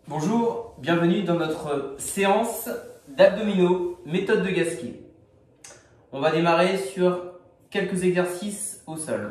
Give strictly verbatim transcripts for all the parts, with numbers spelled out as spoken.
Bonjour, bienvenue dans notre séance d'abdominaux, méthode de Gasquet. On va démarrer sur quelques exercices au sol.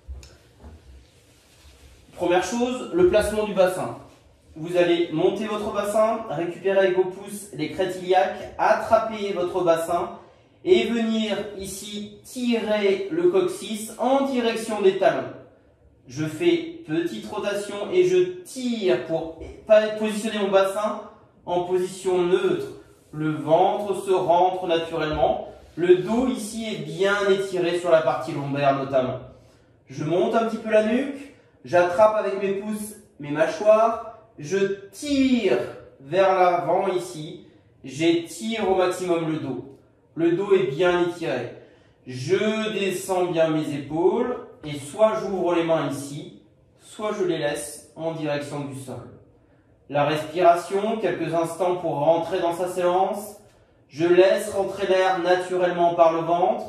Première chose, le placement du bassin. Vous allez monter votre bassin, récupérer avec vos pouces les crêtes iliaques, attraper votre bassin et venir ici tirer le coccyx en direction des talons. Je fais petite rotation et je tire pour positionner mon bassin en position neutre. Le ventre se rentre naturellement. Le dos ici est bien étiré sur la partie lombaire notamment. Je monte un petit peu la nuque. J'attrape avec mes pouces mes mâchoires. Je tire vers l'avant ici. J'étire au maximum le dos. Le dos est bien étiré. Je descends bien mes épaules. Et soit j'ouvre les mains ici, soit je les laisse en direction du sol. La respiration, quelques instants pour rentrer dans sa séance. Je laisse rentrer l'air naturellement par le ventre.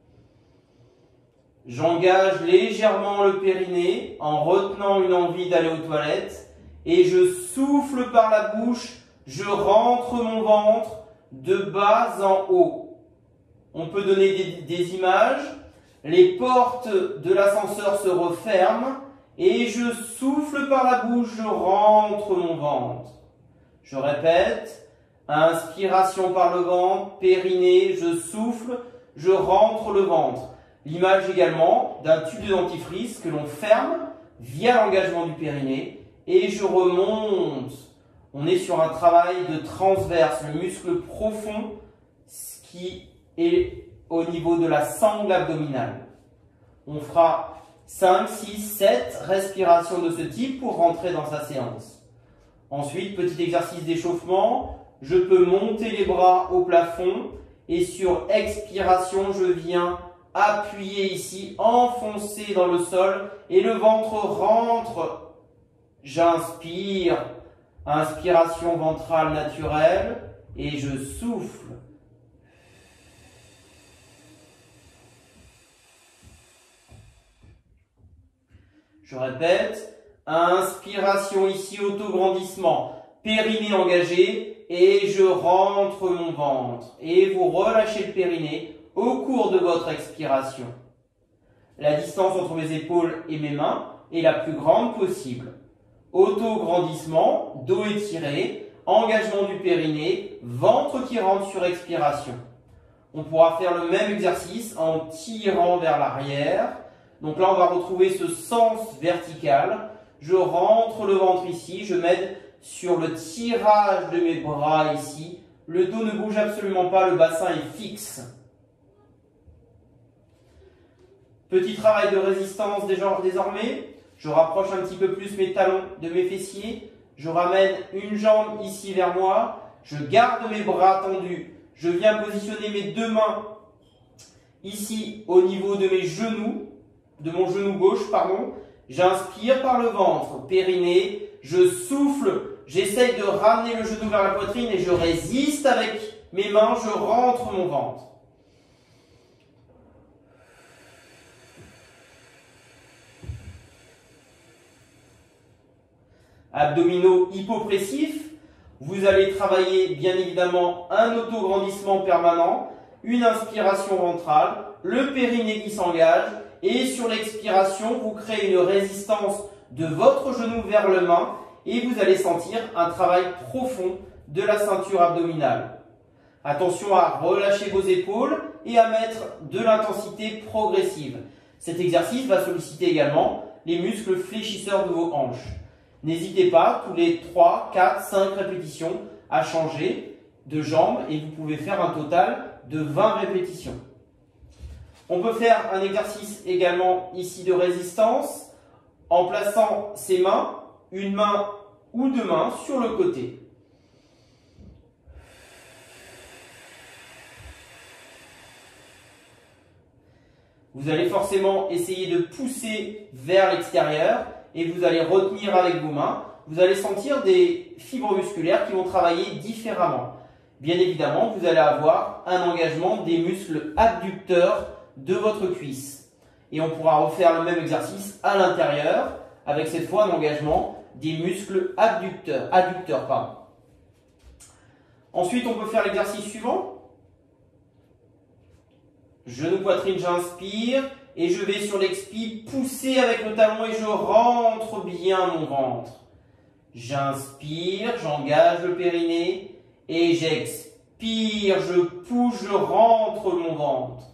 J'engage légèrement le périnée en retenant une envie d'aller aux toilettes. Et je souffle par la bouche, je rentre mon ventre de bas en haut. On peut donner des, des images. Les portes de l'ascenseur se referment et je souffle par la bouche, je rentre mon ventre. Je répète, inspiration par le ventre, périnée, je souffle, je rentre le ventre. L'image également d'un tube de dentifrice que l'on ferme via l'engagement du périnée et je remonte. On est sur un travail de transverse, le muscle profond, ce qui est au niveau de la sangle abdominale. On fera cinq, six, sept respirations de ce type pour rentrer dans sa séance. Ensuite, petit exercice d'échauffement. Je peux monter les bras au plafond et sur expiration, je viens appuyer ici, enfoncer dans le sol et le ventre rentre. J'inspire, inspiration ventrale naturelle et je souffle. Je répète, inspiration ici, autograndissement, périnée engagé et je rentre mon ventre. Et vous relâchez le périnée au cours de votre expiration. La distance entre mes épaules et mes mains est la plus grande possible. Autograndissement, dos étiré, engagement du périnée, ventre qui rentre sur expiration. On pourra faire le même exercice en tirant vers l'arrière. Donc là, on va retrouver ce sens vertical. Je rentre le ventre ici, je m'aide sur le tirage de mes bras ici. Le dos ne bouge absolument pas, le bassin est fixe. Petit travail de résistance désormais. Je rapproche un petit peu plus mes talons de mes fessiers. Je ramène une jambe ici vers moi. Je garde mes bras tendus. Je viens positionner mes deux mains ici au niveau de mes genoux. De mon genou gauche, pardon. J'inspire par le ventre, périnée, je souffle, j'essaye de ramener le genou vers la poitrine et je résiste avec mes mains, je rentre mon ventre. Abdominaux hypopressifs, vous allez travailler bien évidemment un autograndissement permanent, une inspiration ventrale, le périnée qui s'engage. Et sur l'expiration, vous créez une résistance de votre genou vers le main et vous allez sentir un travail profond de la ceinture abdominale. Attention à relâcher vos épaules et à mettre de l'intensité progressive. Cet exercice va solliciter également les muscles fléchisseurs de vos hanches. N'hésitez pas, tous les trois, quatre, cinq répétitions, à changer de jambe et vous pouvez faire un total de vingt répétitions. On peut faire un exercice également ici de résistance en plaçant ses mains, une main ou deux mains sur le côté. Vous allez forcément essayer de pousser vers l'extérieur et vous allez retenir avec vos mains. Vous allez sentir des fibres musculaires qui vont travailler différemment. Bien évidemment, vous allez avoir un engagement des muscles abducteurs de votre cuisse. Et on pourra refaire le même exercice à l'intérieur avec cette fois un engagement des muscles abducteurs. adducteurs pardon. Ensuite, on peut faire l'exercice suivant. Genou, poitrine, j'inspire et je vais sur l'expi pousser avec le talon et je rentre bien mon ventre. J'inspire, j'engage le périnée et j'expire, je pousse, je rentre mon ventre.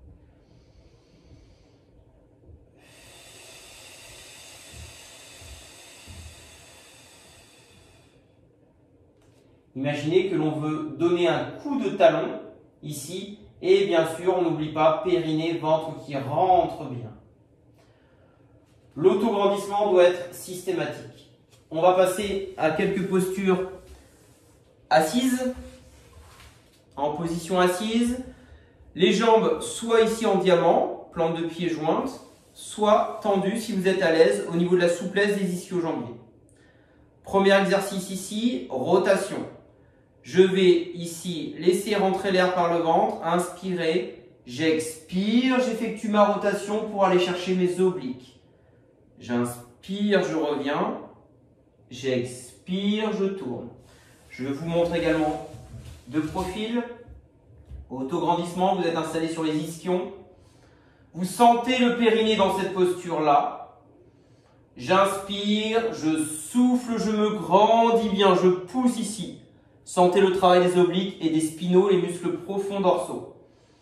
Imaginez que l'on veut donner un coup de talon ici et bien sûr on n'oublie pas périnée, ventre qui rentre bien. L'autograndissement doit être systématique. On va passer à quelques postures assises. En position assise, les jambes soit ici en diamant, plante de pied jointe, soit tendues si vous êtes à l'aise au niveau de la souplesse des ischio-jambiers. Premier exercice ici, rotation. Je vais ici laisser rentrer l'air par le ventre, inspirer, j'expire, j'effectue ma rotation pour aller chercher mes obliques. J'inspire, je reviens, j'expire, je tourne. Je vous montre également de profil. Autograndissement, vous êtes installé sur les ischions. Vous sentez le périnée dans cette posture-là. J'inspire, je souffle, je me grandis bien, je pousse ici. Sentez le travail des obliques et des spinaux, les muscles profonds dorsaux.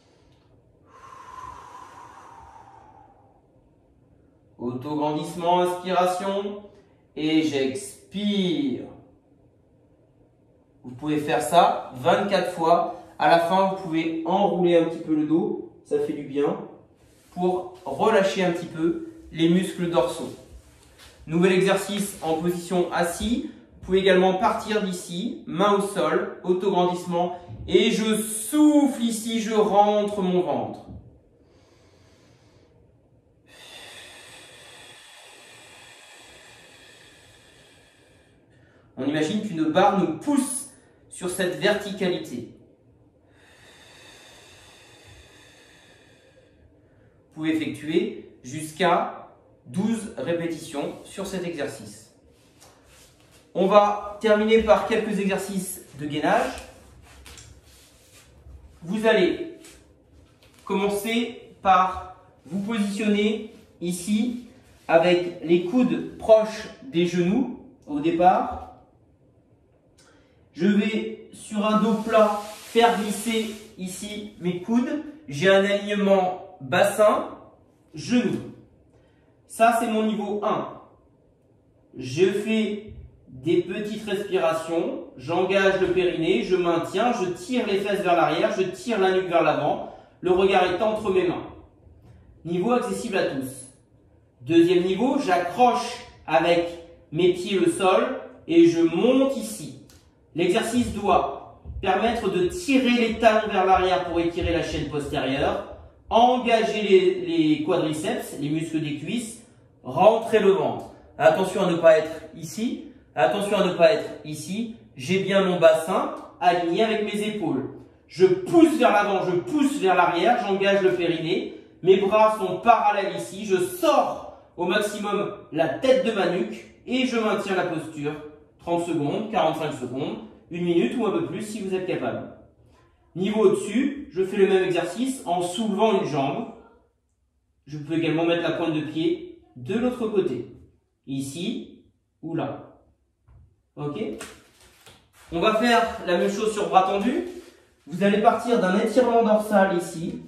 Autograndissement, inspiration et j'expire. Vous pouvez faire ça vingt-quatre fois. À la fin, vous pouvez enrouler un petit peu le dos, ça fait du bien, pour relâcher un petit peu les muscles dorsaux. Nouvel exercice en position assis. Vous pouvez également partir d'ici, main au sol, autograndissement, et je souffle ici, je rentre mon ventre. On imagine qu'une barre nous pousse sur cette verticalité. Vous pouvez effectuer jusqu'à douze répétitions sur cet exercice. On va terminer par quelques exercices de gainage. Vous allez commencer par vous positionner ici avec les coudes proches des genoux au départ. Je vais sur un dos plat faire glisser ici mes coudes. J'ai un alignement bassin, genou. Ça c'est mon niveau un. Je fais des petites respirations, j'engage le périnée, je maintiens, je tire les fesses vers l'arrière, je tire la nuque vers l'avant, le regard est entre mes mains. Niveau accessible à tous. Deuxième niveau, j'accroche avec mes pieds le sol et je monte ici. L'exercice doit permettre de tirer les talons vers l'arrière pour étirer la chaîne postérieure, engager les, les quadriceps, les muscles des cuisses, rentrer le ventre. Attention à ne pas être ici. Attention à ne pas être ici, j'ai bien mon bassin aligné avec mes épaules. Je pousse vers l'avant, je pousse vers l'arrière, j'engage le périnée. Mes bras sont parallèles ici, je sors au maximum la tête de ma nuque et je maintiens la posture. trente secondes, quarante-cinq secondes, une minute ou un peu plus si vous êtes capable. Niveau au-dessus, je fais le même exercice en soulevant une jambe. Je peux également mettre la pointe de pied de l'autre côté, ici ou là. Ok. On va faire la même chose sur bras tendus. Vous allez partir d'un étirement dorsal ici.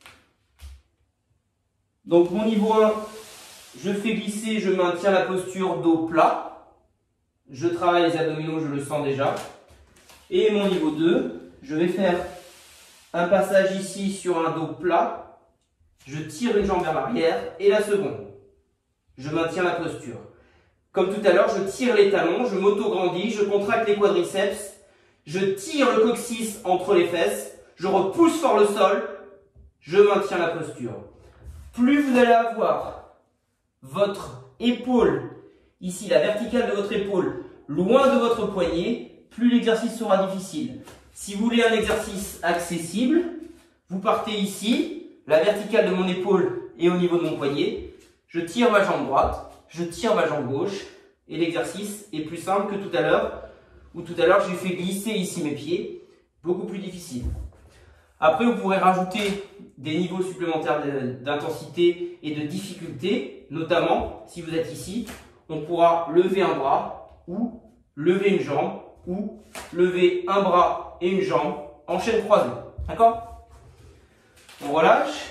Donc mon niveau un, je fais glisser, je maintiens la posture dos plat. Je travaille les abdominaux, je le sens déjà. Et mon niveau deux, je vais faire un passage ici sur un dos plat. Je tire une jambe vers l'arrière et la seconde. Je maintiens la posture. Comme tout à l'heure, je tire les talons, je m'auto-grandis, je contracte les quadriceps, je tire le coccyx entre les fesses, je repousse fort le sol, je maintiens la posture. Plus vous allez avoir votre épaule, ici la verticale de votre épaule, loin de votre poignet, plus l'exercice sera difficile. Si vous voulez un exercice accessible, vous partez ici, la verticale de mon épaule est au niveau de mon poignet, je tire ma jambe droite, je tire ma jambe gauche, et l'exercice est plus simple que tout à l'heure, où tout à l'heure j'ai fait glisser ici mes pieds, beaucoup plus difficile. Après, vous pourrez rajouter des niveaux supplémentaires d'intensité et de difficulté, notamment si vous êtes ici, on pourra lever un bras ou lever une jambe ou lever un bras et une jambe en chaîne croisée. D'accord? On relâche.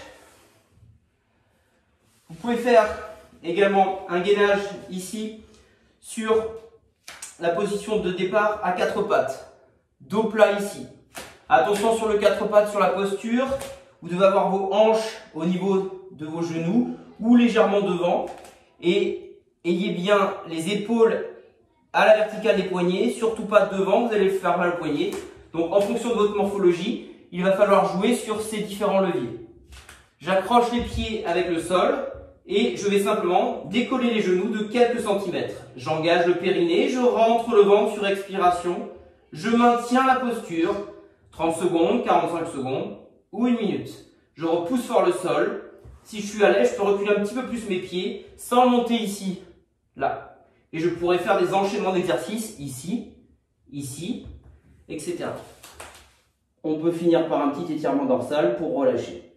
Vous pouvez faire également un gainage ici sur la position de départ à quatre pattes. Dos plat ici. Attention sur le quatre pattes, sur la posture. Vous devez avoir vos hanches au niveau de vos genoux ou légèrement devant. Et ayez bien les épaules à la verticale des poignets, surtout pas devant, vous allez faire mal au poignet. Donc en fonction de votre morphologie, il va falloir jouer sur ces différents leviers. J'accroche les pieds avec le sol et je vais simplement décoller les genoux de quelques centimètres. J'engage le périnée, je rentre le ventre sur expiration, je maintiens la posture, trente secondes, quarante-cinq secondes ou une minute. Je repousse fort le sol. Si je suis à l'aise, je peux reculer un petit peu plus mes pieds sans monter ici, là. Et je pourrais faire des enchaînements d'exercices ici, ici, et cetera. On peut finir par un petit étirement dorsal pour relâcher.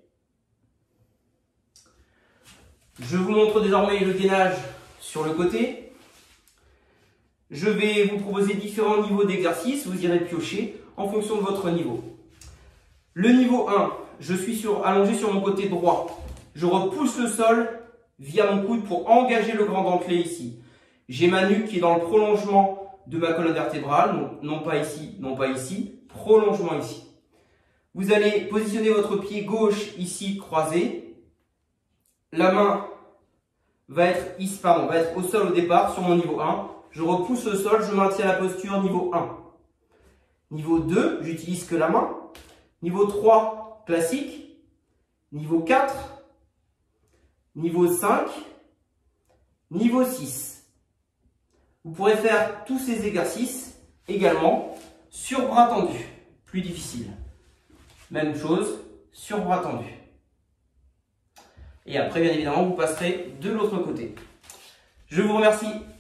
Je vous montre désormais le gainage sur le côté. Je vais vous proposer différents niveaux d'exercice. Vous irez piocher en fonction de votre niveau. Le niveau un, je suis sur, allongé sur mon côté droit. Je repousse le sol via mon coude pour engager le grand dentelé ici. J'ai ma nuque qui est dans le prolongement de ma colonne vertébrale, non, non pas ici, non pas ici, prolongement ici. Vous allez positionner votre pied gauche ici croisé. La main va être, ici, pardon, va être au sol au départ sur mon niveau un. Je repousse le sol, je maintiens la posture niveau un. Niveau deux, j'utilise que la main. Niveau trois, classique. Niveau quatre. Niveau cinq. Niveau six. Vous pourrez faire tous ces exercices également sur bras tendus. Plus difficile. Même chose sur bras tendus. Et après, bien évidemment, vous passerez de l'autre côté. Je vous remercie